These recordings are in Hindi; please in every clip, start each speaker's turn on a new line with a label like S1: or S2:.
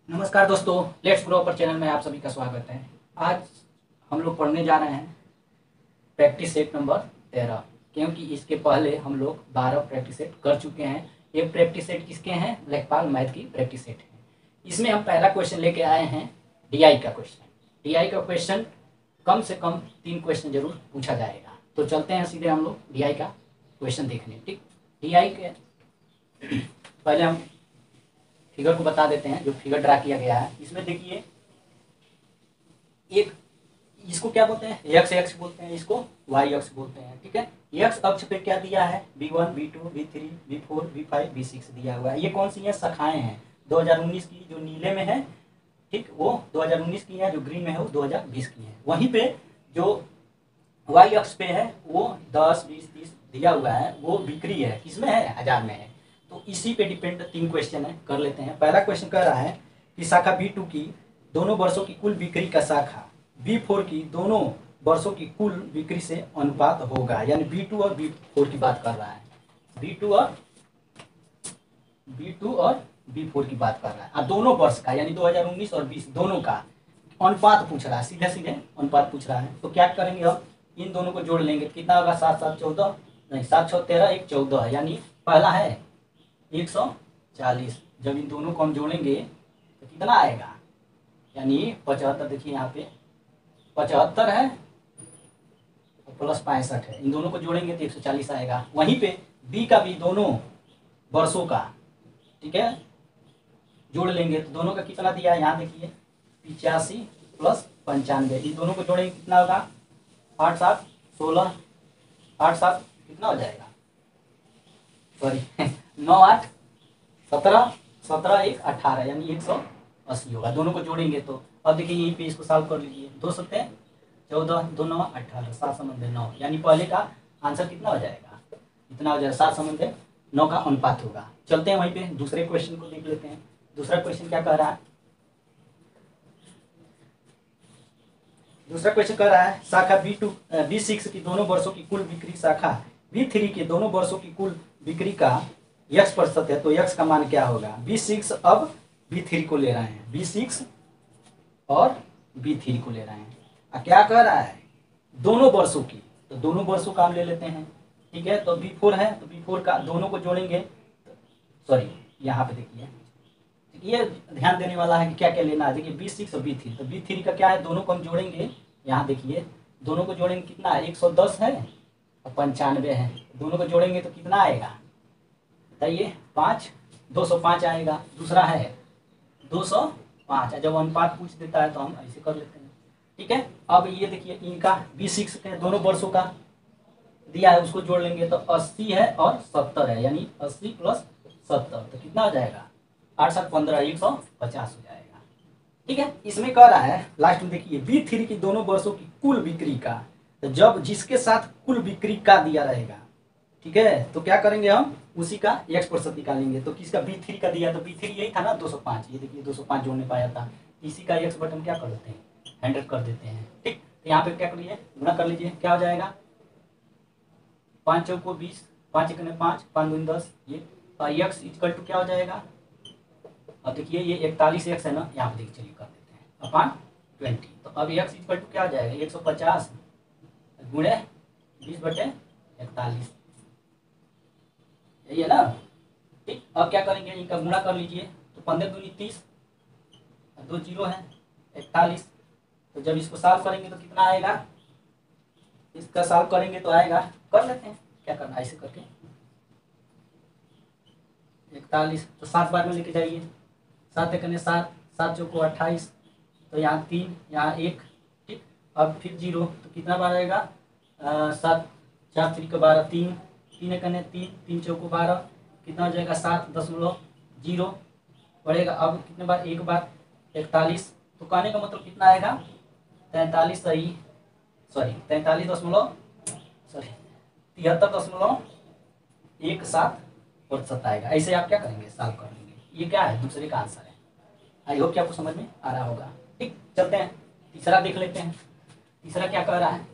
S1: नमस्कार दोस्तों, लेट्स ग्रो अपर चैनल में आप सभी का स्वागत है। आज हम लोग पढ़ने जा रहे हैं प्रैक्टिस सेट नंबर 13, क्योंकि इसके पहले हम लोग 12 प्रैक्टिस सेट कर चुके हैं। ये प्रैक्टिस सेट किसके हैं? लेखपाल मैथ की प्रैक्टिस सेट है। इसमें हम पहला क्वेश्चन लेके आए हैं डीआई का क्वेश्चन। डीआई का क्वेश्चन कम से कम 3 क्वेश्चन जरूर पूछा जाएगा। तो चलते हैं सीधे हम लोग डीआई का क्वेश्चन देखने। ठीक, डीआई के पहले हम फिगर को बता देते हैं। जो फिगर ड्रा किया गया है इसमें देखिए, एक इसको क्या बोलते हैं? एक्स एक्स बोलते हैं, इसको वाई अक्ष बोलते हैं। ठीक है, एक्स अक्ष पे क्या दिया है? V1 V2 V3 V4 V5 V6 दिया हुआ है। ये कौन सी है? शाखाएं हैं 2019 की, जो नीले में है ठीक वो 2019 की है, जो ग्रीन में है वो 2020 की है। वहीं पे जो वाई अक्ष पे है वो 10 20 30 दिया हुआ है, वो बिक्री है। किसमें है? हजार में है। तो इसी पे डिपेंड 3 क्वेश्चन है, कर लेते हैं। पहला क्वेश्चन कह रहा है कि शाखा B2 की दोनों वर्षों की कुल बिक्री का शाखा B4 की दोनों वर्षों की कुल बिक्री से अनुपात होगा। यानी B2 और B4 की बात कर रहा है। B2 और B4 की बात कर रहा है, और दोनों वर्ष का यानी 2019 और 20 दोनों का अनुपात पूछ रहा है। सीधे सीधे अनुपात पूछ रहा है। तो क्या करेंगे हम? इन दोनों को जोड़ लेंगे। कितना होगा? 7 7 14, नहीं 7 6 13 1 14 है, यानी पहला है 140। जब इन दोनों को हम जोड़ेंगे तो कितना आएगा? यानी 75। देखिए यहाँ पे 75 है और प्लस 65 है। इन दोनों को जोड़ेंगे तो 140 आएगा। वहीं पे बी का भी दोनों वर्षों का, ठीक है, जोड़ लेंगे तो दोनों का कितना दिया है? यहाँ देखिए 85 प्लस 95। इन दोनों को जोड़ेंगे कितना होगा? 8 7 16, 8 7 कितना हो जाएगा? सॉरी 9 8 17, 17 1 18, यानी 180 होगा। दोनों को जोड़ेंगे तो अब देखिए यहीं पे इसको सॉल्व कर लीजिए। 2 7 14, 2 9 18, 7 समझे 9, यानी पहले का आंसर कितना हो जाएगा? इतना हो जाएगा। 7 समझे 9 का अनुपात होगा। चलते हैं वहीं पे दूसरे क्वेश्चन को देख लेते हैं। दूसरा क्वेश्चन क्या कह रहा है? दूसरा क्वेश्चन कह रहा है शाखा B2 B6 की दोनों वर्षों की कुल बिक्री शाखा B3 के दोनों वर्षों की कुल बिक्री का x% है। तो x का मान क्या होगा? B6 अब B3 को ले रहे हैं, B6 और B3 को ले रहे हैं। क्या कह रहा है? दोनों वर्षों की, तो दोनों वर्षों का हम ले लेते हैं। ठीक है, तो B4 है तो B4 का दोनों को जोड़ेंगे। सॉरी, यहाँ पे देखिए ये ध्यान देने वाला है कि क्या क्या लेना है। देखिए B6 और B3, तो B3 का क्या है? दोनों को हम जोड़ेंगे। यहाँ देखिए दोनों को जोड़ेंगे कितना है? 110 है और 95 है। दोनों को जोड़ेंगे तो कितना आएगा बताइए? 5 205 आएगा। दूसरा है 205। जब अनुपात पूछ देता है तो हम ऐसे कर लेते हैं। ठीक है, अब ये देखिए इनका B6 के दोनों वर्षों का दिया है, उसको जोड़ लेंगे तो 80 है और 70 है, यानी 80 प्लस 70 तो कितना हो जाएगा? 8 7 15 150 हो जाएगा। ठीक है, इसमें कह रहा है लास्ट में देखिए B3 की दोनों वर्षों की कुल बिक्री का, तो जब जिसके साथ कुल बिक्री का दिया रहेगा, ठीक है, तो क्या करेंगे हम? उसी का x% निकालेंगे। तो किसका? B3 का दिया, तो B3 यही था ना 205। ये देखिए 205 जोड़ने पाया था। इसी का x बटन क्या कर देते हैं? 100 कर देते हैं। ठीक, तो यहाँ पे क्या करिए? गुणा कर लीजिए। क्या हो जाएगा? 5 चौको 20, 5 1 5, 5 2 10, ये x इक्वल टू क्या हो जाएगा? अब देखिए ये 41 x है ना, यहाँ पे देखिए, चलिए कर देते हैं अपॉन 20। तो अब x इक्वल टू क्या हो जाएगा? 150 गुणे 20/41, यही है ना। ठीक, अब क्या करेंगे? इनका गुणा कर लीजिए। तो 15 दूनी 30, 2 जीरो है 41। तो जब इसको सॉल्व करेंगे तो कितना आएगा? इसका सॉल्व करेंगे तो आएगा, कर लेते हैं क्या करना है ऐसे करके 41। तो 7 बार में लेके जाइए। 7 एकने 7, 7 चौको 28, तो यहाँ 3, यहाँ 1। ठीक, अब फिर 0, तो कितना बार आएगा? 7 4 3 को 12, 3 3 एकने 3, 3 चौको 12, कितना हो जाएगा? 7.0 बढ़ेगा। अब कितने बार? एक बार 41। तो कहने का मतलब कितना आएगा? 43 सही, सॉरी 73.17% आएगा। ऐसे आप क्या करेंगे? सॉल्व कर लेंगे। ये क्या है? दूसरे का आंसर है। आई होप कि आपको समझ में आ रहा होगा। ठीक, चलते हैं तीसरा देख लेते हैं। तीसरा क्या कह रहा है?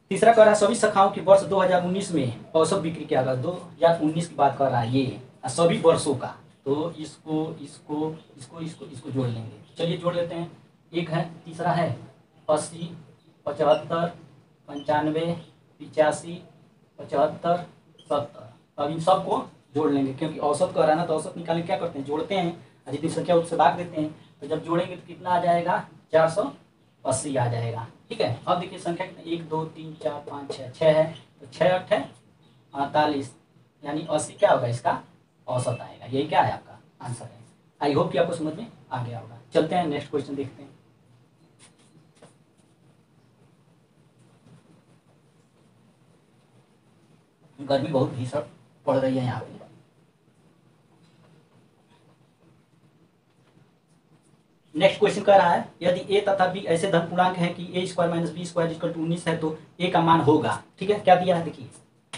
S1: तीसरा कह रहा है सभी शाखाओं की वर्ष 2019 में औसत बिक्री क्या होगा। 2019 की बात कर रहा है ये सभी वर्षों का। तो इसको इसको इसको इसको इसको जोड़ लेंगे। चलिए जोड़ लेते हैं। एक है, तीसरा है 80, 75, 95, 85, 75, 70। अब इन सबको जोड़ लेंगे क्योंकि औसत कह रहा है ना, तो औसत निकालने क्या करते हैं, जोड़ते हैं और जितनी संख्या उससे भाग देते हैं। तो जब जोड़ेंगे तो कितना आ जाएगा, 480 आ जाएगा। ठीक है। अब देखिए संख्या कितनी, 1 2 3 4 5 6, 6 है तो 6 8 है 48, यानी 80 क्या होगा, इसका औसत आएगा। यही क्या है आपका आंसर है। आई होप कि आपको समझ में आ गया होगा। चलते हैं नेक्स्ट क्वेश्चन देखते हैं। गर्मी बहुत भीषण पड़ रही है यहाँ पे। नेक्स्ट क्वेश्चन कह रहा है यदि ए तथा बी ऐसे धन पूर्णांक है कि A square minus B square equal to 19 है तो ए का मान होगा। ठीक है। क्या दिया है, देखिए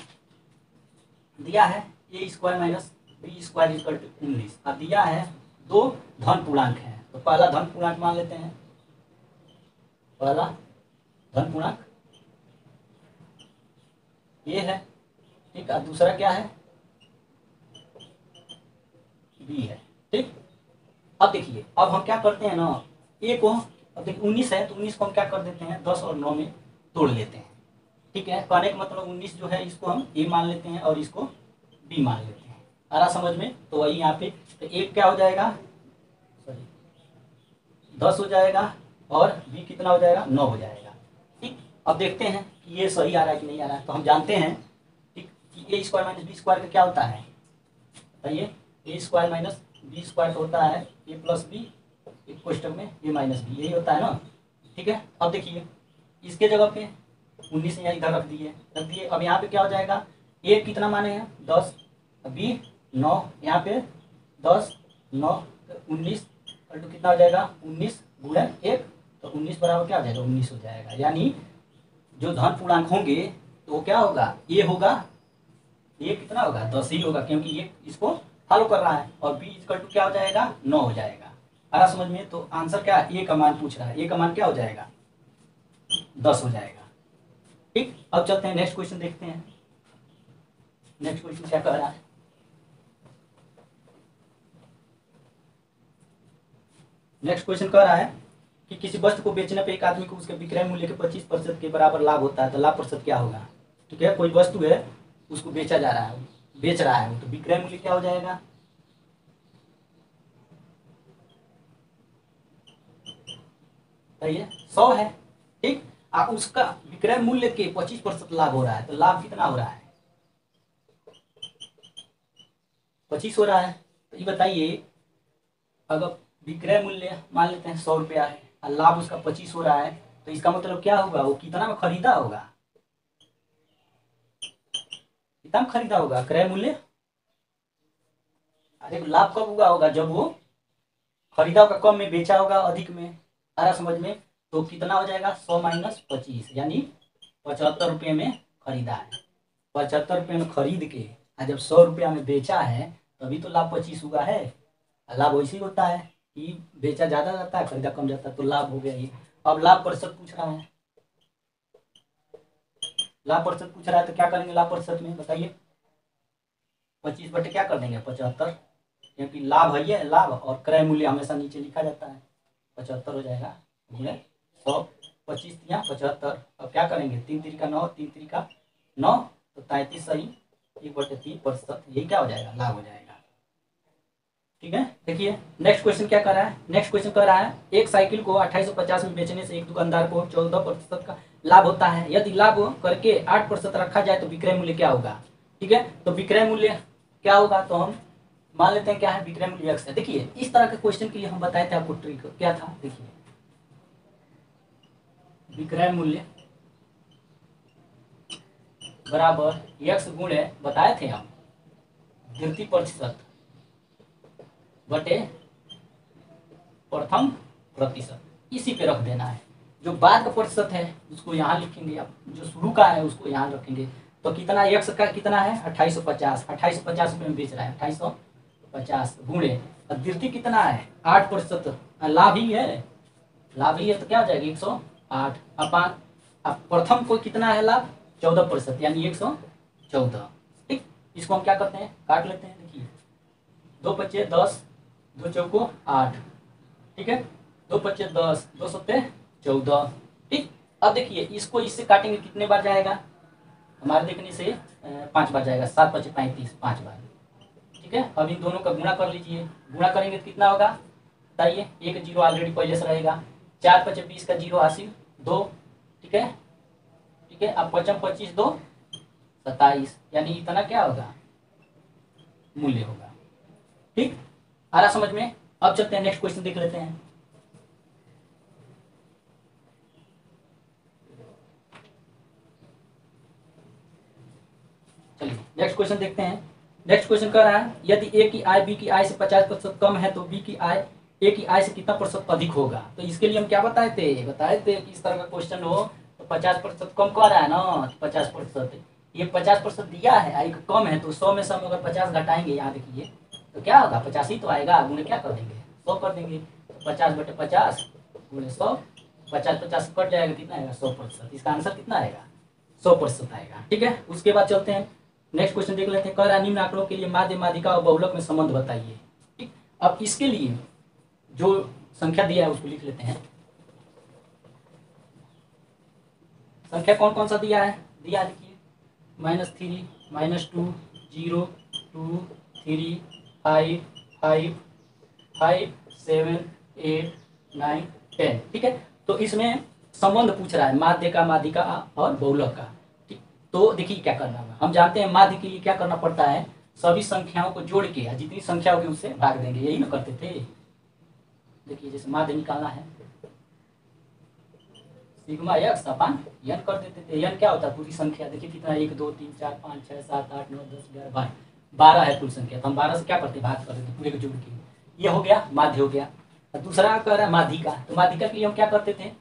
S1: दिया है A square minus B square equal to 19। अब दिया है दो धन पूर्णांक है, तो पहला धन पूर्णांक मान लेते हैं। पहला धन पूर्णांक ये है, ठीक है। दूसरा क्या है, बी है। ठीक। अब देखिए, अब हम क्या करते हैं ना, ए को, अब देखिए 19 है तो 19 को हम क्या कर देते हैं, 10 और 9 में तोड़ लेते हैं। ठीक है। कहने का मतलब 19 जो है इसको हम ए मान लेते हैं और इसको बी मान लेते हैं। आ रहा समझ में। तो वही यहाँ पे तो एक क्या हो जाएगा, सॉरी 10 हो जाएगा और बी कितना हो जाएगा, 9 हो जाएगा। ठीक। अब देखते हैं कि ये सही आ रहा है कि नहीं आ रहा है। तो हम जानते हैं ठीक कि A square minus B square का क्या होता है, बताइए। A square minus B square होता है ए प्लस बी, एक क्वेश्चन में ए माइनस बी, यही होता है ना। ठीक है। अब देखिए इसके जगह पे 19 यहाँ इधर रख दिए। अब यहाँ पे क्या हो जाएगा, ए कितना माने हैं 10, बी 9, यहाँ पे 10 9 19 तो कितना हो जाएगा 19 गुणा 1, तो 19 बराबर क्या हो जाएगा 19 हो जाएगा। यानी जो धन पूर्णांक होंगे तो वो क्या होगा, ये होगा, ये कितना होगा 10 ही होगा क्योंकि ये इसको फॉलो कर रहा है। और बी इक्वल टू क्या हो जाएगा 9 हो जाएगा। आ रहा समझ में। तो आंसर क्या है, ए का मान पूछ रहा है, ए का मान क्या हो जाएगा 10 हो जाएगा। ठीक। अब चलते हैं नेक्स्ट क्वेश्चन देखते हैं। नेक्स्ट क्वेश्चन क्या कह रहा है, नेक्स्ट क्वेश्चन कह रहा है कि किसी वस्तु को बेचने पर एक आदमी को उसके विक्रय मूल्य के 25% के बराबर लाभ होता है तो लाभ प्रतिशत क्या होगा। ठीक है। कोई वस्तु है उसको बेचा जा रहा है, बेच रहा है, तो विक्रय मूल्य क्या हो जाएगा, सही है 100 है। ठीक। उसका विक्रय मूल्य के 25% लाभ हो रहा है तो लाभ कितना हो रहा है, 25 हो रहा है। तो ये बताइए, अगर विक्रय मूल्य मान लेते हैं 100 रुपया है और लाभ उसका 25 हो रहा है तो इसका मतलब क्या होगा, वो कितना में खरीदा होगा, कितना में खरीदा होगा क्रय मूल्य। अरे लाभ कब हुआ होगा, जब वो खरीदा होगा कम में, बेचा होगा अधिक में। आ रहा समझ में। तो कितना हो जाएगा 100 माइनस 25, यानी 75 रुपये में खरीदा है। 75 रुपये में खरीद के जब 100 रुपया में बेचा है तभी तो लाभ 25 हुआ है। लाभ वैसे ही होता है कि बेचा ज्यादा जाता है खरीदा कम जाता है, तो लाभ हो गया ये। अब लाभ प्रतिशत पूछ रहा है, लाभ प्रतिशत पूछ रहा है तो क्या करेंगे लाभ प्रतिशत में, बताइए। 25 बटे क्या कर देंगे 75, क्योंकि लाभ है ये लाभ और क्रय मूल्य हमेशा नीचे लिखा जाता है। 75 हो जाएगा गुणे 100, 25 या 75। अब क्या करेंगे 3 3 का 9, 3 3 का 9, तो 33 सही 1/3%, यही क्या हो जाएगा लाभ हो जाएगा। ठीक है। देखिए नेक्स्ट क्वेश्चन क्या कर रहा है, नेक्स्ट क्वेश्चन कर रहा है एक साइकिल को 2850 में बेचने से एक दुकानदार को 14% का लाभ होता है। यदि लाभ करके 8% रखा जाए तो विक्रय मूल्य क्या होगा। ठीक है। तो विक्रय मूल्य क्या होगा, तो हम मान लेते हैं क्या है, विक्रय मूल्य x है। देखिए इस तरह के क्वेश्चन के लिए हम बताए थे आपको ट्रिक क्या था, देखिए विक्रय मूल्य बराबर x गुणे बताए थे हम द्वितीय प्रतिशत बटे प्रथम प्रतिशत, इसी पे रख देना है। जो बाद का प्रतिशत है उसको यहाँ लिखेंगे, अब जो शुरू का है उसको यहाँ रखेंगे। तो कितना x का कितना है 2850, 2850 रुपये में बेच रहा है 2850 गुणे द्वितीय कितना है 8%, लाभ ही है, लाभ ही है तो क्या हो जाएगा 108 अपान अब प्रथम को कितना है लाभ 14% यानी 114। ठीक, इसको हम क्या करते हैं काट लेते हैं। देखिए 2 पच्चे 10, 2 चौको 8, ठीक है 2 पच्चे 10, 2 सत्ते 14। ठीक, अब देखिए इसको इससे काटेंगे कितने बार जाएगा, हमारे देखने से 5 बार जाएगा। 7 पच्चे 35, 5 बार। ठीक है, अब इन दोनों का गुणा कर लीजिए। गुणा करेंगे तो कितना होगा बताइए। एक जीरो ऑलरेडी पहले से रहेगा। 4 पच्चे 20 का जीरो हासिल 2। ठीक है, ठीक है, अब 5 25 2 27, यानी इतना क्या होगा मूल्य होगा। ठीक, आ रहा समझ में। अब चलते हैं नेक्स्ट क्वेश्चन देख लेते हैं। चलिए नेक्स्ट क्वेश्चन देखते हैं। नेक्स्ट क्वेश्चन कह रहा है यदि ए की आय बी की आय से 50% कम है तो बी की आय ए की आय से कितना प्रतिशत अधिक होगा। तो इसके लिए हम क्या बताए थे कि इस तरह का क्वेश्चन हो तो 50% कम कह रहा है ना, 50%। ये 50% दिया है, आई कम है, तो 100 में से हम अगर 50 घटाएंगे, यहाँ देखिए तो क्या होगा 50 ही तो आएगा। गुणे क्या कर देंगे 100 कर देंगे। तो 50 बटे 50 गुणे 100, 50 कट जाएगा, कितना आएगा 100%। इसका आंसर कितना आएगा 100% आएगा। ठीक है, उसके बाद चलते हैं नेक्स्ट क्वेश्चन देख लेते हैं। कह रहा निम्न आंकड़ों के लिए माध्य माध्यिका और बहुलक में संबंध बताइए। ठीक, अब इसके लिए जो संख्या दिया है उसको लिख लेते हैं। संख्या कौन कौन सा दिया है, देखिए -3, -2, 0, 2, 3, 5, 5, 5, 7, 8, 9, 10। ठीक है, तो इसमें संबंध पूछ रहा है माध्य का, माध्यिका और बहुलक का। ठीक, तो देखिए क्या करना होगा। हम जानते हैं माध्य के लिए क्या करना पड़ता है, सभी संख्याओं को जोड़ के जितनी संख्या होगी उससे भाग देंगे, यही ना करते थे। देखिए जैसे माध्य निकालना है सिग्मा एक्स अपान एन कर देते थे। एन क्या होता है पूरी संख्या। देखिए कितना 1 2 3 4 5 6 7 8 9 10 11 12, 12 है कुल संख्या। तो हम 12 से क्या करते भाग कर देते पूरे को जोड़ के। ये हो गया माध्य हो गया। दूसरा कह रहा है माध्यिका। तो माध्यिका के लिए हम क्या करते थे,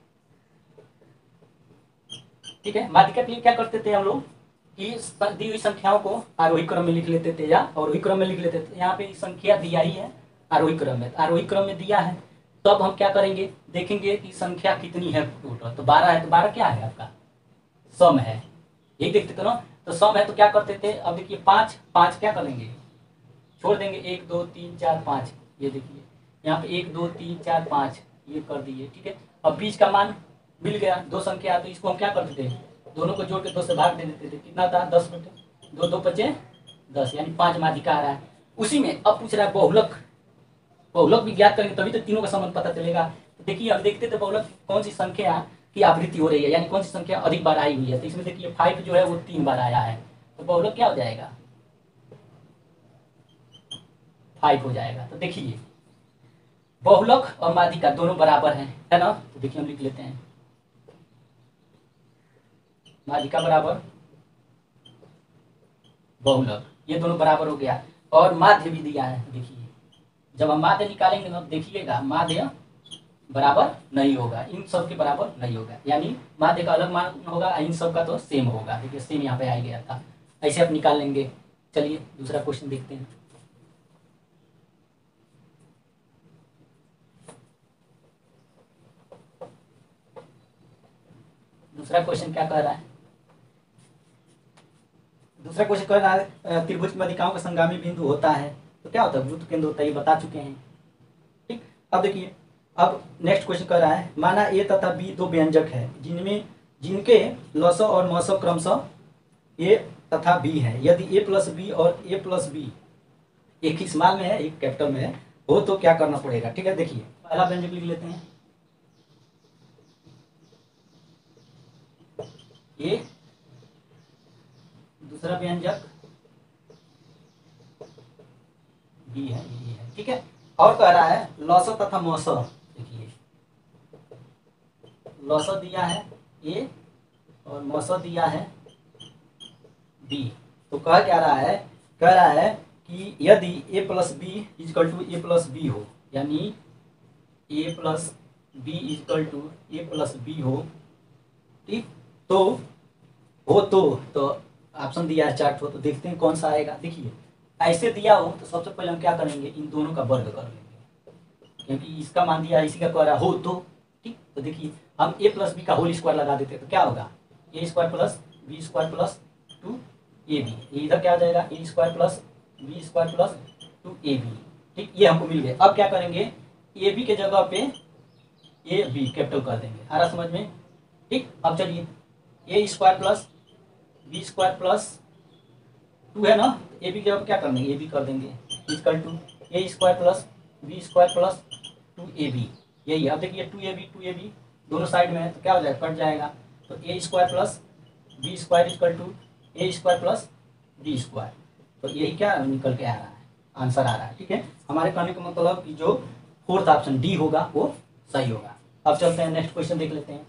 S1: ठीक है, माध्यिका के लिए क्या करते थे हम लोग कि दी हुई संख्याओं को आरोही क्रम में लिख लेते थे या अवरोही क्रम में लिख लेते थे। यहाँ पे संख्या दिया ही है आरोही क्रम में, आरोही क्रम में दिया है। तो अब हम क्या करेंगे, देखेंगे कि संख्या कितनी है टोटल। तो 12 है, तो 12 क्या है आपका सम है, यही देखते थे ना। तो सम है तो क्या करते थे, अब देखिए 5 5 क्या करेंगे छोड़ देंगे, 1 2 3 4 5। ये देखिए यहाँ पे 1 2 3 4 5 ये कर दिए। ठीक है, अब बीच का मान मिल गया, दो संख्या। तो इसको हम क्या करते थे दोनों को जोड़ के 2 से भाग दे देते थे। कितना था 10 बटे 2, 2 पचे 10, यानी 5 माध्यिका आ रहा है। उसी में अब पूछ रहा है बहुलक। बहुलक भी ज्ञात करेंगे तभी तो तीनों का संबंध पता चलेगा। तो देखिए अब देखते थे बहुलक कौन सी संख्या की आवृत्ति हो रही है, यानी कौन सी संख्या अधिक बार आई हुई है। तो इसमें देखिए 5 जो है वो 3 बार आया है, तो बहुलक क्या हो जाएगा 5 हो जाएगा। तो देखिए बहुलक और माध्यिका दोनों बराबर हैं, है ना। तो देखिए हम लिख लेते हैं माध्यिका बराबर बहुलक, ये दोनों बराबर हो गया। और माध्य भी दिया है। देखिए जब हम माध्य निकालेंगे ना देखिएगा माध्य बराबर नहीं होगा, इन सब के बराबर नहीं होगा, यानी माध्य का अलग मान होगा, इन सब का तो सेम होगा। देखिए सेम यहाँ पे आ गया था, ऐसे आप निकाल लेंगे। चलिए दूसरा क्वेश्चन देखते हैं। दूसरा क्वेश्चन क्या कह रहा है, दूसरा क्वेश्चन कह रहा है त्रिभुज में माध्यिकाओं का संगामी बिंदु होता है तो क्या होता है वृत्त केंद्र होता है, ये बता चुके हैं। ठीक, अब देखिए अब नेक्स्ट क्वेश्चन कह रहा है माना ए तथा बी दो व्यंजक है जिनके लसव और मसव क्रमशः ए तथा बी है। यदि ए प्लस बी और ए प्लस बी एक ही स्मॉल में है एक कैपिटल में है हो तो क्या करना पड़ेगा। ठीक है, देखिए पहला व्यंजक लिख लेते हैं ए, दूसरा व्यंजक बी है, ये है। ठीक है, और कह रहा है लसव तथा मसव। देखिए लसव दिया है ए और मसव दिया है बी। तो कह क्या रहा है, कह रहा है कि यदि A plus B equal to A plus B हो, यानी A plus B equal to A plus B हो, ठीक, तो हो तो ऑप्शन दिया है चार्ट हो, तो देखते हैं कौन सा आएगा। देखिए ऐसे दिया हो तो सबसे पहले हम क्या करेंगे इन दोनों का वर्ग कर लेंगे, क्योंकि इसका मान दिया इसी का कह रहा हो तो ठीक, तो देखिए हम ए प्लस बी का होल स्क्वायर लगा देते हैं तो क्या होगा, A square plus B square plus 2ab, इधर क्या आ जाएगा, A square plus B square plus 2ab। ठीक, ये हमको मिल गया। अब क्या करेंगे, ए बी के जगह पे ए बी कैपिटल कर देंगे, आ रहा समझ में। ठीक, अब चलिए A square plus B square plus 2 है ना, ए बी के जगह क्या कर देंगे, ए बी कर देंगे equal to A square plus B square plus 2ab। यही है। अब देखिए 2ab दोनों साइड में है तो क्या हो जाएगा, कट जाएगा। तो A square plus B square equal to A square plus B square. तो यही क्या निकल के आ रहा है, आंसर आ रहा है। ठीक है, हमारे कहने का मतलब कि जो फोर्थ ऑप्शन डी होगा वो सही होगा। अब चलते हैं नेक्स्ट क्वेश्चन देख लेते हैं।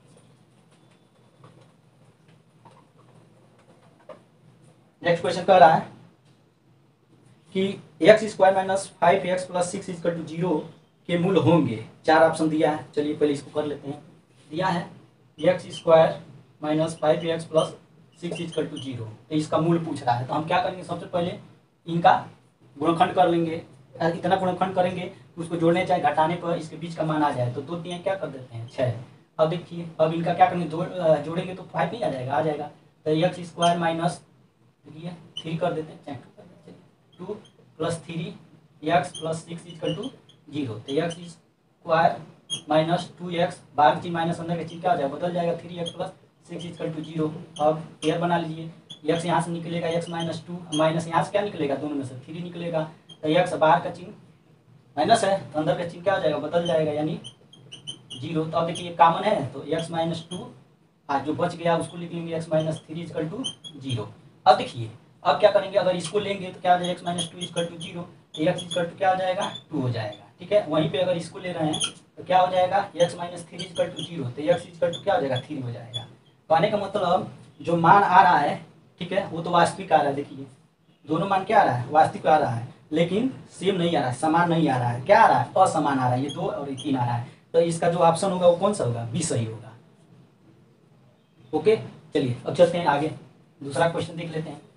S1: नेक्स्ट क्वेश्चन कह रहा है कि X square minus 5x plus 6 equal to 0 के मूल होंगे। चार ऑप्शन दिया है, चलिए पहले इसको कर लेते हैं। दिया है X square minus 5x plus 6 equal to 0, तो इसका मूल पूछ रहा है। तो हम क्या करेंगे, सबसे पहले इनका गुणनखंड कर लेंगे। इतना गुणनखंड करेंगे उसको जोड़ने चाहे घटाने पर इसके बीच का मान आ जाए तो 2 3 क्या कर देते हैं 6। अब देखिए अब इनका क्या करेंगे, जोड़ेंगे तो 5 नहीं आ जाएगा, आ जाएगा। तो एक्स स्क्वायर माइनस देखिए 3 कर देते हैं, चाहे 2 कर देते हैं, 2 plus 3 X plus 6 equal to 0। तो एक्स स्क्वायर माइनस 2x, बाहर की चीज माइनस अंदर की चीज क्या हो जाएगा, बदल जाएगा, 3x प्लस 6 इक्वल टू 0। अब पेयर बना लीजिए, x यहाँ से निकलेगा x माइनस 2, माइनस यहाँ से क्या निकलेगा, दोनों में से 3 निकलेगा। तो x बाहर का चिन्ह माइनस है तो अंदर का चिन्ह क्या हो जाएगा, बदल जाएगा, यानी 0। तो अब देखिए कॉमन है तो x माइनस 2, जो बच गया उसको लिख लेंगे x माइनस 3 इक्वल टू 0। अब देखिए अब क्या करेंगे, अगर इसको लेंगे तो क्या हो जाएगा, X minus 2 equal to 0, X equal to क्या हो जाएगा 2 हो जाएगा। ठीक है, वहीं पे अगर इसको ले रहे हैं तो क्या हो जाएगा, एक्स माइनस 3 इक्वल टू 0, तो एक्स इक्वल टू क्या हो जाएगा 3 हो जाएगा। कहने का मतलब जो मान आ रहा है, ठीक है, वो तो वास्तविक आ रहा है। देखिए दोनों मान क्या आ रहा है, वास्तविक आ रहा है, लेकिन सेम नहीं आ रहा है, समान नहीं आ रहा है। क्या आ रहा है, असमान आ रहा है। ये 2 और 3 आ रहा है। तो इसका जो ऑप्शन होगा वो कौन सा होगा, बी सही होगा। ओके, चलिए अब चलते हैं आगे, दूसरा क्वेश्चन देख लेते हैं।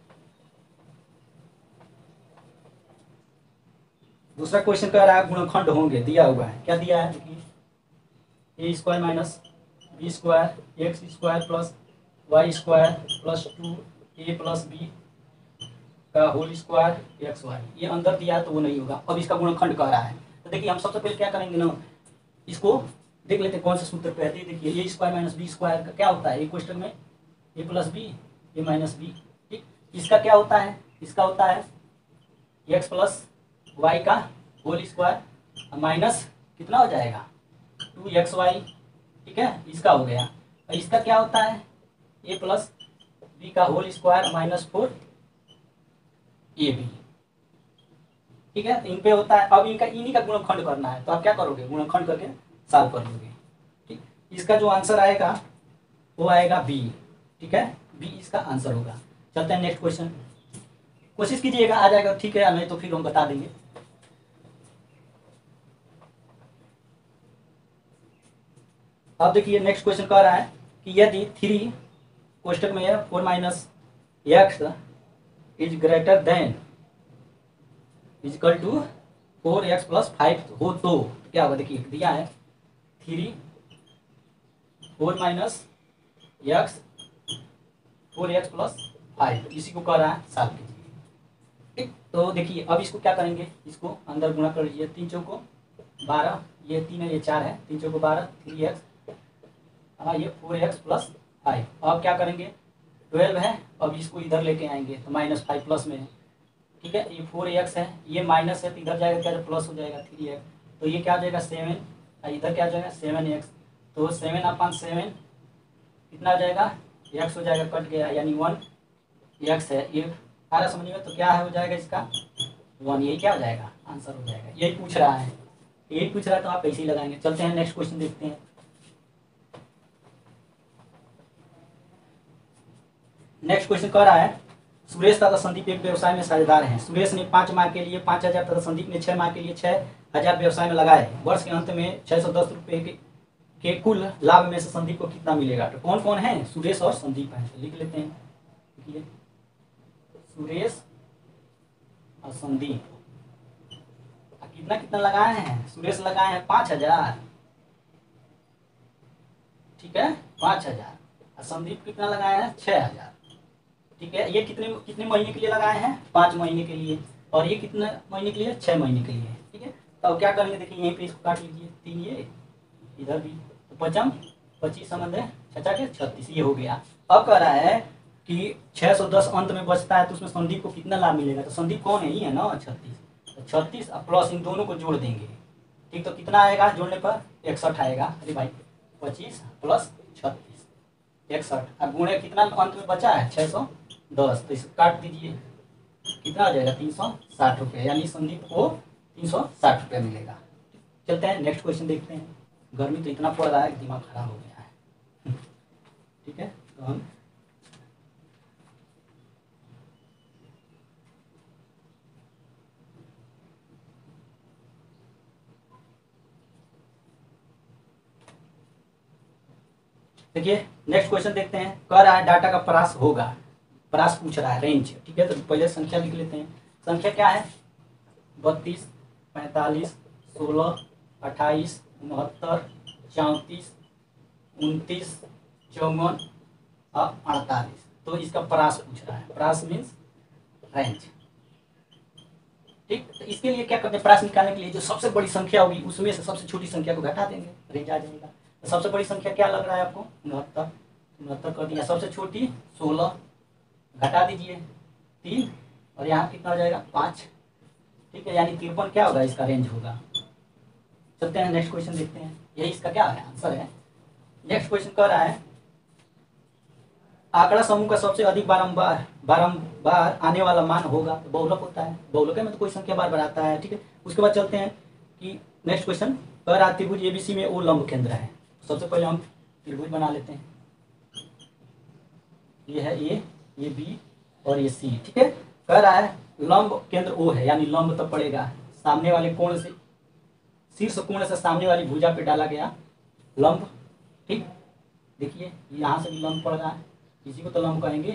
S1: दूसरा क्वेश्चन कह रहा है गुणनखंड होंगे, दिया हुआ है। क्या दिया है, देखिए A square minus B square X square plus Y square plus 2a plus B का होल स्क्वायर एक्स वाई। ये अंदर दिया है तो वो नहीं होगा। अब इसका गुणनखंड कह रहा है तो देखिए हम सबसे पहले क्या करेंगे ना, इसको देख लेते हैं कौन से सूत्र पे है। देखिए A square minus B square का क्या होता है, एक क्वेश्चन में A plus B A minus B. ठीक, इसका क्या होता है, इसका होता है एक्स प्लस वाई का होल स्क्वायर माइनस कितना हो जाएगा 2xy। ठीक है, इसका हो गया। और इसका क्या होता है ए प्लस बी का होल स्क्वायर माइनस 4ab। ठीक है, तो इन पे होता है। अब इनका इन्हीं का गुणनखंड करना है तो आप क्या करोगे, गुणनखंड करके सॉल्व कर लोगे। ठीक, इसका जो आंसर आएगा वो आएगा बी। ठीक है, बी इसका आंसर होगा। चलते हैं नेक्स्ट क्वेश्चन, कोशिश कीजिएगा आ जाएगा, ठीक है, नहीं तो फिर हम बता देंगे। अब देखिए नेक्स्ट क्वेश्चन कह रहा है कि यदि 3 कोष्टक में 4 minus X is greater than equal to 4x plus 5 हो तो क्या होगा। देखिए दिया है 3 4 माइनस एक्स 4x प्लस 5, इसी को कह रहा है सॉल्व कीजिए। ठीक, तो देखिए अब इसको क्या करेंगे, इसको अंदर गुणा कर लीजिए, 3 चौको 12, ये 3 है ये 4 है, 3 चौको 12, 3x, हाँ ये 4x प्लस 5। अब क्या करेंगे 12 है, अब इसको इधर लेके आएंगे तो माइनस 5 प्लस में है। ठीक है, ये 4x है, ये माइनस है तो इधर जाएगा क्या, प्लस हो जाएगा 3x। तो ये क्या हो जाएगा 7, इधर क्या हो जाएगा 7x। तो 7/7 कितना हो जाएगा, x हो जाएगा, कट गया, यानी 1x है। ये आ रहा समझ में, तो क्या है हो जाएगा इसका 1, यही क्या हो जाएगा आंसर हो जाएगा। यही पूछ रहा है, यही पूछ रहा है तो आप ऐसे ही लगाएंगे। चलते हैं नेक्स्ट क्वेश्चन देखते हैं। नेक्स्ट क्वेश्चन कह रहा है सुरेश तथा संदीप एक व्यवसाय में साझेदार हैं। सुरेश ने 5 माह के लिए 5,000 तथा संदीप ने 6 माह के लिए 6,000 व्यवसाय में लगाए। वर्ष के अंत में 610 रुपए के कुल लाभ में से संदीप को कितना मिलेगा। तो कौन कौन है, सुरेश और संदीप है, तो लिख लेते हैं। देखिए सुरेश और संदीप कितना कितना लगाए हैं, सुरेश लगाए हैं 5,000 ठीक है 5,000, और संदीप कितना लगाया है 6,000। ठीक है, ये कितने कितने महीने के लिए लगाए हैं 5 महीने के लिए, और ये कितने महीने के लिए 6 महीने के लिए। ठीक है, तो अब क्या करेंगे देखिए यहीं पे इसको काट लीजिए 3, ये इधर भी, तो 5 25 समझ है 6 के 36, ये हो गया। अब कह रहा है कि 610 अंत में बचता है तो उसमें संदीप को कितना लाभ मिलेगा, तो संदीप कौन है, ये है ना 36, तो 36 प्लस इन दोनों को जोड़ देंगे। ठीक, तो कितना आएगा जोड़ने पर 61 आएगा। अरे भाई 25 प्लस 36 61, और गुणे कितना अंत में बचा है 610, तो इसको काट दीजिए, कितना आ जाएगा 360 रुपये, यानी संदीप को 360 रुपये मिलेगा। चलते हैं नेक्स्ट क्वेश्चन देखते हैं। गर्मी तो इतना पड़ रहा है कि दिमाग खराब हो गया है। ठीक है, तो हम देखिए नेक्स्ट क्वेश्चन देखते हैं। कह रहा है डाटा का प्रास होगा, प्रास पूछ रहा है रेंज। ठीक है, तो पहले संख्या लिख लेते हैं। संख्या क्या है 32 45 16 28 69 34 29 54 और 48, तो इसका प्रास पूछ रहा है। प्रास मीन्स रेंज। ठीक, तो इसके लिए क्या करते हैं, प्रास निकालने के लिए जो सबसे बड़ी संख्या होगी उसमें से सबसे छोटी संख्या को घटा देंगे, रेंज आ जाएगा। तो सबसे बड़ी संख्या क्या लग रहा है आपको 69, 69 कर दिया। सबसे छोटी 16, घटा दीजिए 3, और यहाँ कितना हो जाएगा 5। ठीक है, यानी 53 क्या होगा इसका रेंज होगा। चलते हैं नेक्स्ट क्वेश्चन देखते हैं, यही इसका क्या है आंसर है। नेक्स्ट क्वेश्चन कह रहा है आंकड़ा समूह का सबसे अधिक बारंबार आने वाला मान होगा, तो बहुलक होता है। बहुलक में तो कोई संख्या बार बार आता है। ठीक है, उसके बाद चलते हैं कि नेक्स्ट क्वेश्चन कह रहा त्रिभुज एबीसी में वो लंब केंद्र है। सबसे पहले हम त्रिभुज बना लेते हैं, ये है ए, ये बी और ये सी। ठीक है, कह रहा है लंब केंद्र ओ है, यानी लंब तब पड़ेगा सामने वाले कोण से, शीर्ष कोण से सामने वाली भुजा पे डाला गया लंब। ठीक, देखिए यहाँ से भी लंब पड़ रहा है, इसी को तो लंब कहेंगे,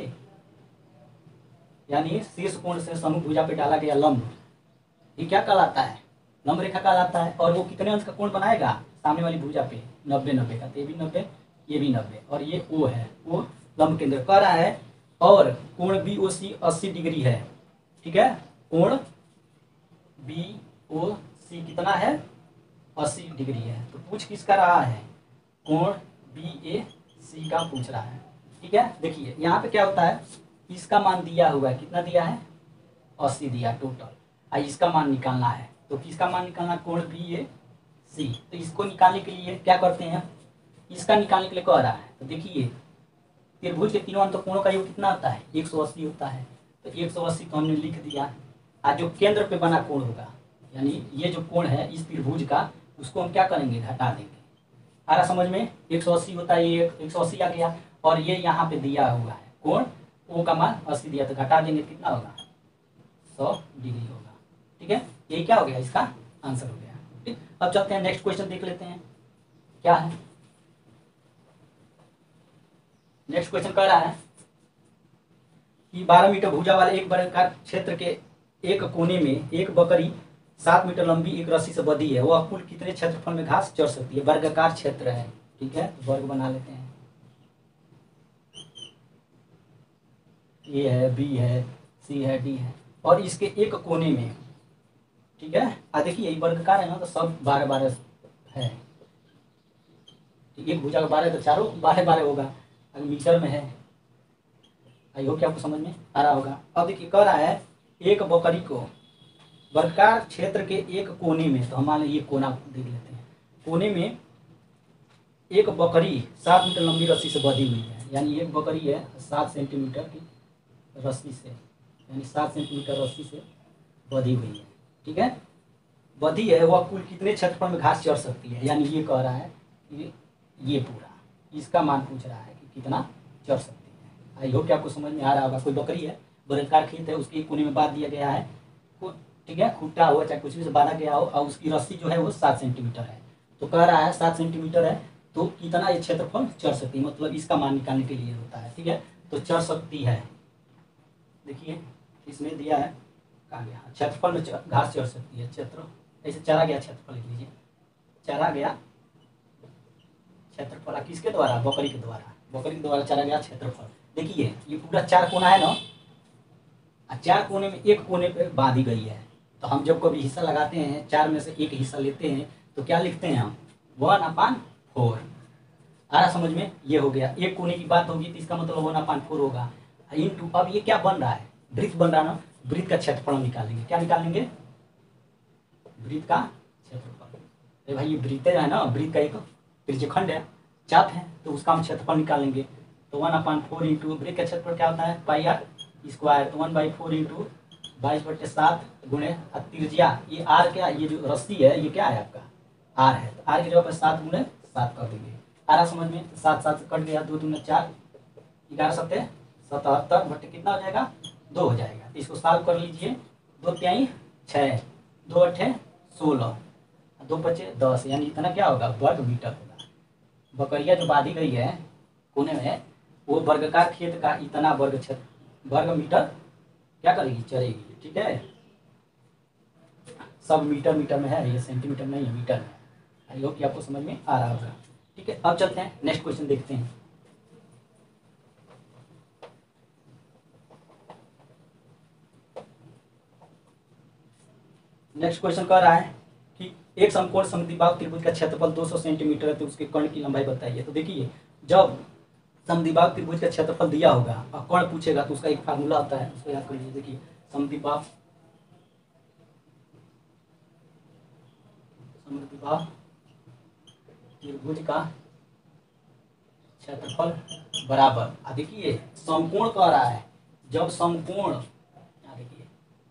S1: यानी शीर्ष कोण से सम्मुख भुजा पे डाला गया लंब, ये क्या कहलाता है लंब रेखा कहलाता है। और वो कितने अंश का कोण बनाएगा सामने वाली भुजा पे 90 90 का, तो ये भी 90 ये भी 90, और ये ओ है, वो लंब केंद्र कह रहा है। और कोण बी ओ सी 80 डिग्री है। ठीक है, कोण बी ओ सी कितना है 80 डिग्री है। तो पूछ किसका रहा है कोण बी ए सी का पूछ रहा है। ठीक है, देखिए यहाँ पे क्या होता है, इसका मान दिया हुआ है, कितना दिया है 80 दिया टोटल, और इसका मान निकालना है। तो किसका मान निकालना कोण बी ए सी, तो इसको निकालने के लिए क्या करते हैं, इसका निकालने के लिए कह रहा है। तो देखिए त्रिभुज के तीनों अंत कोणों का योग कितना होता है 180 होता है, तो 180 तो हमने लिख दिया। आज जो केंद्र पे बना कोण होगा, यानी ये जो कोण है इस त्रिभुज का, उसको हम क्या करेंगे घटा देंगे। आ रहा समझ में, 180 होता है, ये 180 आ गया, और ये यहाँ पे दिया हुआ है कोण ओ का मान 80 दिया, तो घटा देंगे कितना होगा 100 डिग्री होगा। ठीक है, यही क्या हो गया इसका आंसर हो गया। ठीक, अब चलते हैं नेक्स्ट क्वेश्चन देख लेते हैं क्या है। नेक्स्ट क्वेश्चन कह रहा है कि 12 मीटर भुजा वाले एक वर्गाकार क्षेत्र के एक कोने में एक बकरी 7 मीटर लंबी एक रस्सी से बंधी है, वह कुल कितने क्षेत्रफल में घास चर सकती है। वर्गाकार क्षेत्र है। ठीक है, वर्ग बना लेते हैं, ए है, बी है, सी है, डी है, और इसके एक कोने में। ठीक है, देखिए ये वर्गाकार है ना, तो सब 12 12 है। एक भुजा का 12 तो चारों 12 12 होगा, अगर मीटर में है। आई होप कि आपको समझ में आ रहा होगा। अब देखिए कह रहा है एक बकरी को वर्गाकार क्षेत्र के एक कोने में, तो हम मान ये कोना देख लेते हैं, कोने में एक बकरी 7 मीटर लंबी रस्सी से बंधी हुई है, यानी एक बकरी है 7 सेंटीमीटर की रस्सी से, यानी 7 सेंटीमीटर रस्सी से बंधी हुई है। ठीक है, बंधी है, वह कुल कितने क्षेत्रफल में घास चर सकती है, यानी ये कह रहा है ये पूरा, इसका मान पूछ रहा है कि कितना चर सकती है। आई होप कि आपको समझ में आ रहा होगा। कोई बकरी है, वर्गाकार खेत है, उसके कोने में बांध दिया गया है। ठीक है, खूटा हो चाहे कुछ भी से बांधा गया हो, और उसकी रस्सी जो है वो 7 सेंटीमीटर है। तो कह रहा है 7 सेंटीमीटर है, तो कितना ये क्षेत्रफल चर सकती है, मतलब इसका मान निकालने के लिए होता है। ठीक है, तो चर सकती है, देखिए इसमें दिया है कहा गया क्षेत्रफल में घास चर सकती है, क्षेत्र ऐसे चरा गया क्षेत्रफल लिख लीजिए, चरा गया क्षेत्रफल किसके द्वारा, बकरी के द्वारा, बकरी के द्वारा चला गया क्षेत्रफल। देखिए ये पूरा 4 कोना है ना, 4 कोने में एक कोने पे बांधी गई है। तो हम जब कभी हिस्सा लगाते हैं, 4 में से एक हिस्सा लेते हैं तो क्या लिखते हैं हम, 1/4। आ रहा समझ में, ये हो गया। एक कोने की बात होगी तो इसका मतलब 1/4 होगा इंटू, अब ये क्या बन रहा है, वृत्त बन रहा है ना, वृत्त का क्षेत्रफल निकालेंगे। क्या निकालेंगे, वृत्त का क्षेत्रफल। अरे भाई ये वृत्त है ना, वृत्त का एक त्रिज्यखंड है, चाप है, तो उसका हम क्षेत्रफल निकालेंगे। तो 1/4 इंटू वृत्त का क्षेत्रफल क्या होता है, पाई स्क्वायर, तो 1/4 इंटू 22/7 गुणे त्रिज्या, ये आर क्या, ये जो रस्सी है ये क्या है आपका आर है, तो आर की जगह पर 7 गुणे 7 कर देंगे। आ रहा समझ में, तो 7 7 कट गया, 2 दूनी 4, 11 7 77 बटे कितना हो जाएगा, 2 हो जाएगा। तो इसको सॉल्व कर लीजिए, 2 तिहाई 6, 2 अट्ठे 16, 2 पचे 10, यानी इतना क्या होगा, वर्ग मीटर होगा। बकरिया जो बांधी गई है कोने में, वो वर्गाकार खेत का इतना वर्ग क्षेत्र, वर्ग मीटर क्या करेगी, चलेगी। ठीक है, सब मीटर मीटर में है, ये सेंटीमीटर नहीं है, मीटर में। आई होप कि आपको समझ में आ रहा होगा। ठीक है, अब चलते हैं नेक्स्ट क्वेश्चन देखते हैं। नेक्स्ट क्वेश्चन कह रहा है कि एक समकोण समद्विबाहु त्रिभुज का क्षेत्रफल 200 सेंटीमीटर है, तो उसके कर्ण की लंबाई बताइए। तो देखिए जब समद्विबाहु त्रिभुज का क्षेत्रफल दिया होगा और कर्ण पूछेगा तो उसका एक फार्मूला आता है, उसको याद कर लीजिए। देखिए समद्विबाहु त्रिभुज का क्षेत्रफल बराबर, देखिए समकोण कह रहा है, जब समकोण, देखिए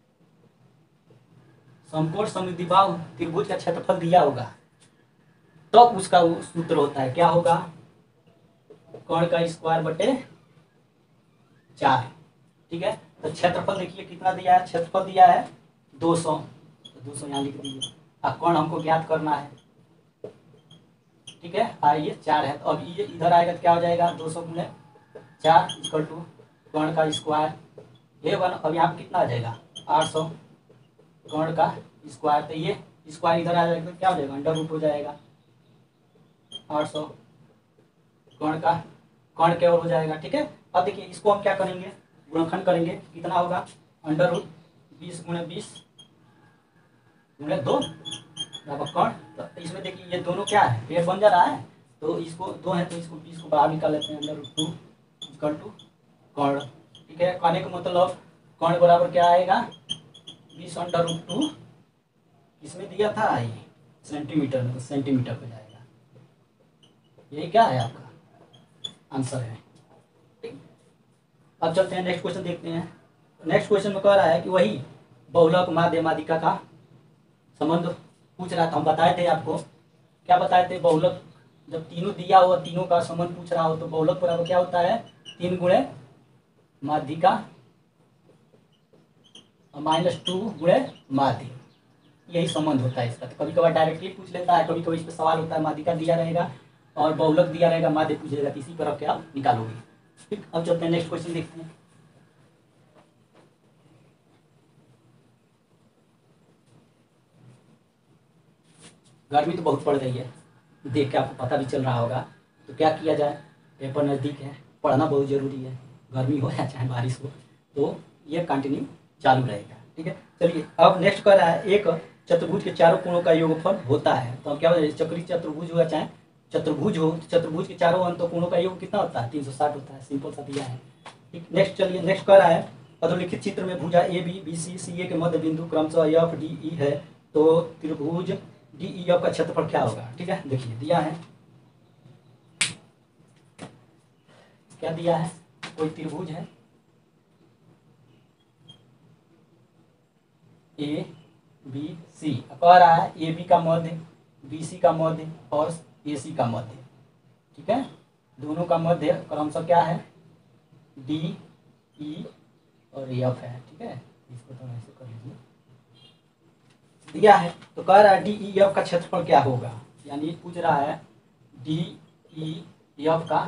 S1: समकोण समद्विबाहु त्रिभुज का क्षेत्रफल दिया होगा तब उसका वो सूत्र होता है, क्या होगा, कर्ण का स्क्वायर बटे 4। ठीक है, तो क्षेत्रफल देखिए कितना दिया है, क्षेत्रफल दिया है 200, तो 200 यहाँ लिख दीजिए। अब कर्ण हमको ज्ञात करना है। ठीक है, आइए 4 है, तो अब ये इधर आएगा तो क्या हो जाएगा, 200 गुणे 4 इक्वल टू कर्ण का स्क्वायर, ये वन, अब यहाँ कितना आ जाएगा 800 कर्ण का स्क्वायर, तो ये स्क्वायर इधर आ जाएगा तो क्या हो जाएगा, अंडर रूट हो जाएगा 800 कर्ण के और हो जाएगा। ठीक है, अब देखिए इसको हम क्या करेंगे, गुणनखंड करेंगे, कितना होगा, अंडर रूट 20 गुणे 20 गुणे 2 कर्ण। तो इसमें देखिए ये दोनों क्या है, पेड़ बन जा रहा है, तो इसको 2 है तो इसको 20 को बाहर निकाल लेते हैं, अंडर रूट 2 इक्वल टू कर्ण। ठीक है, कहने का मतलब कर्ण बराबर क्या आएगा, 20 अंडर रूट 2, इसमें दिया था ये सेंटीमीटर में, तो सेंटीमीटर पे जाएगा। यही क्या है आपका आंसर है। ठीक, अब चलते हैं नेक्स्ट क्वेश्चन देखते हैं। नेक्स्ट क्वेश्चन में कह रहा है कि वही बहुलक माध्य माध्यिका का संबंध पूछ रहा था। हम बताए थे आपको, क्या बताए थे, बहुलक जब तीनों दिया हो, तीनों का संबंध पूछ रहा हो तो बहुलक बराबर क्या होता है, 3 गुणे माध्यिका -2 गुणे माध्य, यही संबंध होता है इसका। तो कभी कभार डायरेक्टली पूछ लेता है, कभी कभी इस पर सवाल होता है, माध्यिका दिया रहेगा और बहुलक दिया रहेगा, माध्य पूछेगा, तो इसी पर क्या आप निकालोगे। ठीक, अब चलते हैं नेक्स्ट क्वेश्चन देखते हैं। गर्मी तो बहुत पड़ रही है, देख के आपको पता भी चल रहा होगा, तो क्या किया जाए, पेपर नज़दीक है, पढ़ना बहुत ज़रूरी है, गर्मी हो या चाहे बारिश हो, तो ये कंटिन्यू चालू रहेगा। ठीक है, चलिए अब नेक्स्ट कर रहा है, एक चतुर्भुज के चारों कोणों का योगफल होता है। तो अब क्या होता है, चक्री चतुर्भुज हो या चाहे चतुर्भुज हो, तो चतुर्भुज के चारों अंत कोणों का योग कितना होता है, 360 होता है, सिंपल सा दिया है। ठीक, नेक्स्ट चलिए नेक्स्ट कर रहा है, अधोलिखित चित्र में भुजा ए बी बी सी सी ए के मध्य बिंदु क्रमशः एफ डी ई है, तो त्रिभुज डी ई एफ का क्षेत्रफल क्या होगा। ठीक है, देखिए दिया है, क्या दिया है, कोई त्रिभुज है ए बी सी, कह रहा है ए बी का मध्य, बी सी का मध्य और ए सी का मध्य। ठीक है, दोनों का मध्य क्रमशः क्या है, डी ई और एफ है। ठीक है, इसको तो ऐसे कर लीजिए, दिया है तो कह रहा है डी ई एफ का क्षेत्रफल क्या होगा, यानी पूछ रहा है डी ई एफ का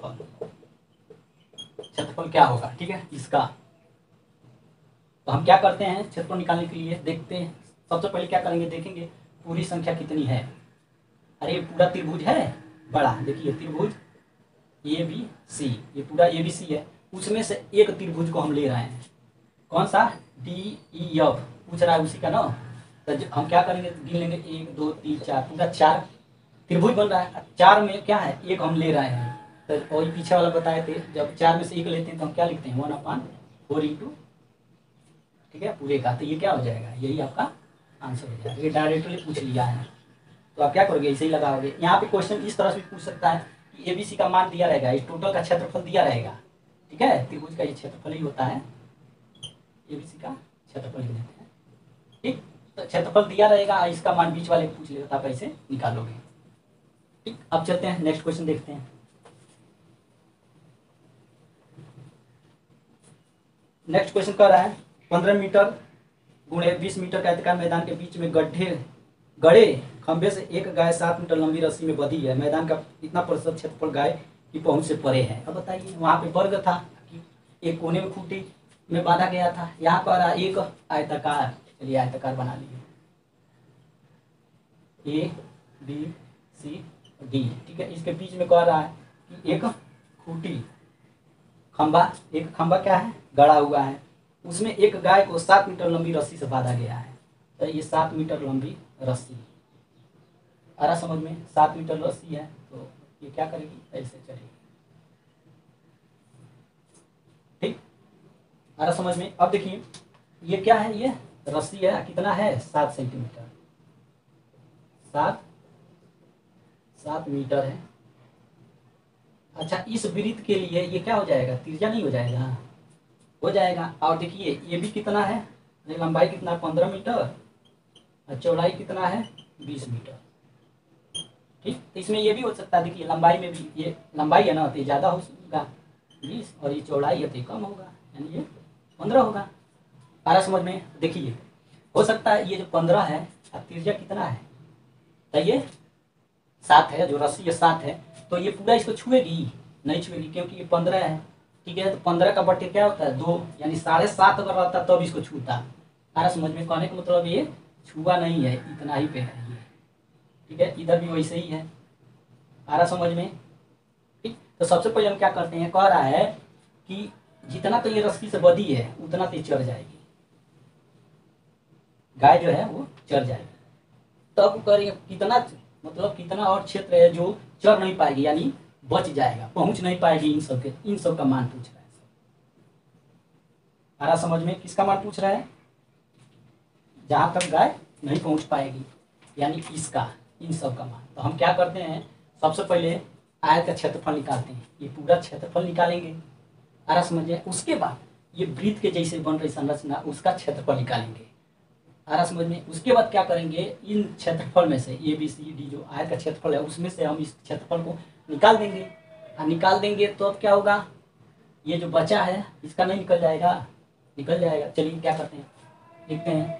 S1: क्षेत्रफल क्या होगा। ठीक है, इसका तो हम क्या करते हैं, क्षेत्रफल निकालने के लिए देखते हैं, सबसे पहले क्या करेंगे, देखेंगे पूरी संख्या कितनी है। अरे पूरा त्रिभुज है बड़ा, देखिए त्रिभुज ए बी सी, ये पूरा ए बी सी है, उसमें से एक त्रिभुज को हम ले रहे हैं, कौन सा, डी ई एफ पूछ रहा है उसी का ना। तो हम क्या करेंगे, गिन लेंगे 1 2 3 4, पूरा 4 त्रिभुज बन रहा है। 4 में क्या है, एक हम ले रहे हैं। तो वही पीछे वाला बताए थे, जब 4 में से एक लेते हैं तो हम क्या लिखते हैं, 1/4 इंटू, ठीक है, पूरे का। तो ये क्या हो जाएगा, यही आपका आंसर हो जाएगा। ये डायरेक्टली पूछ लिया है, तो आप क्या करोगे, ऐसे ही लगाओगे। यहाँ पे क्वेश्चन इस तरह से भी पूछ सकता है कि एबीसी का मान दिया रहेगा, इस टोटल का क्षेत्रफल दिया रहेगा, ठीक है, त्रिभुज का ये क्षेत्रफल ही होता है, एबीसी का क्षेत्रफल ही लेते हैं, ठीक। तो क्षेत्रफल दिया रहेगा, इसका मान बीच वाले पूछ लेगा, तो आप ऐसे निकालोगे, ठीक। अब चलते हैं नेक्स्ट क्वेश्चन देखते हैं। नेक्स्ट क्वेश्चन कह रहा है 15 मीटर गुणे 20 मीटर का आयताकार मैदान के बीच में गड़े खंभे से एक गाय 7 मीटर लंबी रस्सी में बंधी है, मैदान का इतना प्रतिशत क्षेत्रफल गाय की पहुंच से परे है। अब बताइए, वहां पे वर्ग था कि एक कोने में खूंटी में बांधा गया था, यहाँ पर एक आयताकार, चलिए आयताकार बना लिए, ए बी सी डी, ठीक है। इसके बीच में कह रहा है कि एक खूंटी, खंभा, एक खंभा क्या है, गड़ा हुआ है, उसमें एक गाय को 7 मीटर लंबी रस्सी से बांधा गया है। तो ये 7 मीटर लंबी रस्सी आ रहा समझ में, 7 मीटर रस्सी है, तो ये क्या करेगी, ऐसे चलेगी, ठीक, आ रहा समझ में। अब देखिए ये क्या है, ये रस्सी है, कितना है, 7 सेंटीमीटर, 7 मीटर है। अच्छा, इस वृत्त के लिए ये क्या हो जाएगा, त्रिज्या नहीं हो जाएगा, हो जाएगा। और देखिए ये भी कितना है, लंबाई कितना है, 15 मीटर, और चौड़ाई कितना है, 20 मीटर, ठीक। तो इसमें ये भी हो सकता है, देखिए लंबाई में भी, ये लंबाई है ना, तो ज़्यादा होगा 20, और ये चौड़ाई है तो कम होगा, यानी ये 15 होगा। आ रहा समझ में। देखिए हो सकता है ये जो 15 है, त्रिज्या कितना है, तो ये 7 है, जो रस्सी है 7 है, तो ये पूरा इसको छुएगी, नहीं छुएगी, क्योंकि ये 15 है, ठीक है। तो 15 का बट्टे क्या होता है, 2, यानी 7.5 अगर रहता तब इसको छूता। आ रहा समझ में, कहने का मतलब ये छुआ नहीं है, इतना ही पे है ये, ठीक है। इधर भी वैसे ही है, आ रहा समझ में, ठीक। तो सबसे पहले हम क्या करते हैं, कह रहा है कि जितना तो ये रस्सी से बंधी है उतना तो चढ़ जाएगी, गाय जो है वो चढ़ जाएगी। तब करेंगे कितना, मतलब कितना और क्षेत्र है जो चढ़ नहीं पाएगी, यानी बच जाएगा, पहुंच नहीं पाएगी इन सब का मान पूछ रहा है। आ रहा समझ में, किसका मान पूछ रहा है, जहां तक गाय नहीं पहुंच पाएगी, यानी इसका, इन सब का मान। तो हम क्या करते हैं, सबसे पहले आयत का क्षेत्रफल निकालते हैं, ये पूरा क्षेत्रफल निकालेंगे। आ रहा समझ में, उसके बाद ये वृत्त के जैसे बन रही संरचना, उसका क्षेत्रफल निकालेंगे। आ रहा समझ में। उसके बाद क्या करेंगे, इन क्षेत्रफल में से ए बी सी डी जो आयत का क्षेत्रफल है, उसमें से हम इस क्षेत्रफल को निकाल देंगे। निकाल देंगे तो अब क्या होगा, ये जो बचा है इसका नहीं निकल जाएगा, निकल जाएगा। चलिए क्या करते हैं, लिखते हैं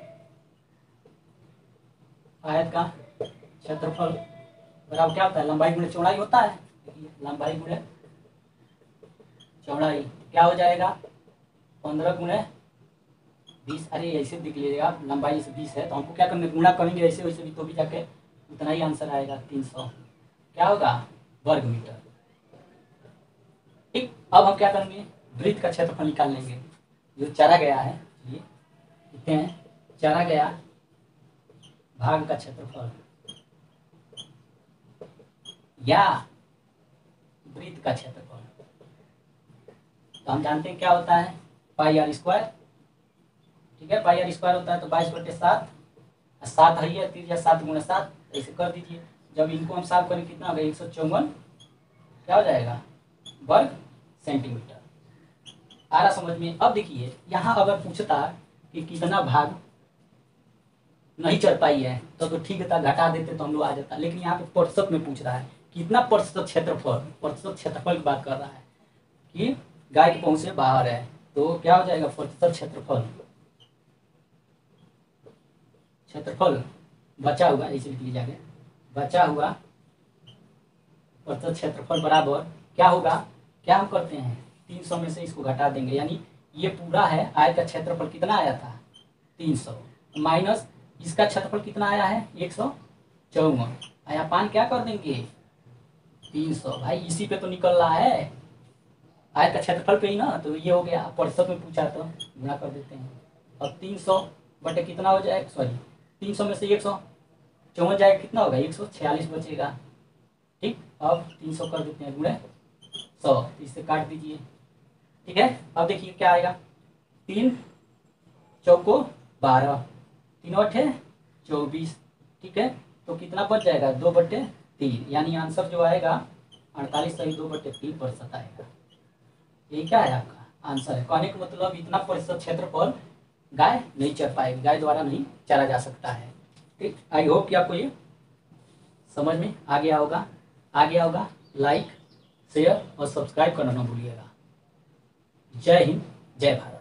S1: आयत का क्षेत्रफल बराबर क्या होता है, लंबाई गुणे चौड़ाई होता है। लंबाई गुणे चौड़ाई क्या हो जाएगा, 15 गुणे 20, अरे ऐसे दिख लीजिएगा, लंबाई से 20 है तो हमको क्या करना, गुणा करेंगे ऐसे वैसे भी, तो भी जाके उतना ही आंसर आएगा, 300 क्या होगा, वर्ग मीटर, ठीक। अब हम क्या करेंगे, वृत्त का क्षेत्रफल निकाल लेंगे, जो चरा गया है, ये लिखते हैं चरा गया भाग का क्षेत्रफल या वृत्त का क्षेत्रफल। तो हम जानते हैं क्या होता है, पाई आर स्क्वायर, ठीक है, पाई आर स्क्वायर होता है तो 22/7, 7 है, त्रिज्या 7 गुणे 7, ऐसे कर दीजिए। जब इनको हम साफ करें कितना होगा, 154 क्या हो जाएगा, वर्ग सेंटीमीटर। आ रहा समझ में। अब देखिए यहाँ अगर पूछता कि कितना भाग नहीं चढ़ पाई है तो ठीक था, घटा देते तो हम लोग आ जाता, लेकिन यहाँ पे प्रतिशत में पूछ रहा है, कितना प्रतिशत क्षेत्रफल, प्रतिशत क्षेत्रफल की बात कर रहा है कि गाय की पहुंच से बाहर है, तो क्या हो जाएगा, प्रतिशत क्षेत्रफल, क्षेत्रफल बचा हुआ, ऐसे लिख लीजिए, बचा हुआ प्रतिशत क्षेत्रफल बराबर क्या होगा, क्या हम करते हैं 300 में से इसको घटा देंगे, यानी ये पूरा है आयत का क्षेत्रफल कितना आया था 300, माइनस इसका क्षेत्रफल कितना आया है 154, यहाँ पान क्या कर देंगे 300 भाई इसी पे तो निकल रहा है, आयत का क्षेत्रफल पे ही ना, तो ये हो गया। प्रतिशत में पूछा तो गुणा कर देते हैं। अब 300 बटे कितना हो जाएगा, सॉरी 300 में से 154 जाएगा, कितना होगा 146 बचेगा। ठीक, अब 300 कर देते हैं गुणे 100, इससे काट दीजिए। ठीक है, अब देखिए क्या आएगा, 3 चौको 12, 3 अठे 24। ठीक है, तो कितना बच जाएगा 2/3, यानी आंसर जो आएगा 48 सही 2/3% आएगा। यही क्या है आपका आंसर है। कहने का मतलब इतना प्रतिशत क्षेत्रफल गाय नहीं चर पाएगी, गाय द्वारा नहीं चरा जा सकता है। ठीक, आई होप कि आपको ये समझ में आ गया होगा। लाइक शेयर और सब्सक्राइब करना ना भूलिएगा। जय हिंद, जय भारत।